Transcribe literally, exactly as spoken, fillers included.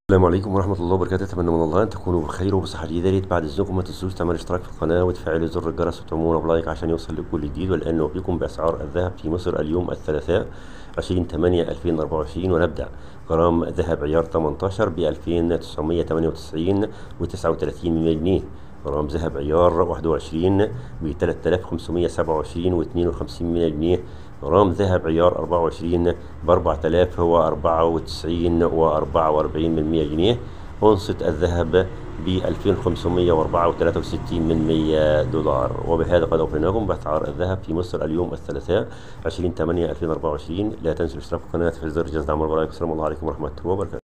السلام عليكم ورحمة الله وبركاته. أتمنى من الله أن تكونوا بخير وبصحة جيدة. يا ريت بعد إذنكم ما تنسوش تعملوا اشتراك في القناة وتفعلوا زر الجرس وتعملونا بلايك عشان يوصل لكم كل جديد، ولأن نوفيكم بأسعار الذهب في مصر اليوم الثلاثاء عشرين تمانية ألفين وأربعة وعشرين. ونبدأ جرام ذهب عيار تمنتاشر ب ألفين وتسعمية تمانية وتسعين وتسعة وتلاتين من جنيه. جرام ذهب عيار واحد وعشرين ب تلاتة آلاف وخمسمية سبعة وعشرين واتنين وخمسين من جنيه. جرام ذهب عيار أربعة وعشرين ب أربعة آلاف وأربعة وتسعين وأربعة وأربعين من مية جنيه. أونصة الذهب ب ألفين وخمسمية وأربعة وتلاتة وستين من مية دولار. وبهذا قد أوفيناكم بأسعار الذهب في مصر اليوم الثلاثاء عشرين تمانية ألفين وأربعة وعشرين. لا تنسوا الاشتراك في القناة وتفعيل زر الجرس دعم اللايك. والسلام عليكم ورحمة الله وبركاته.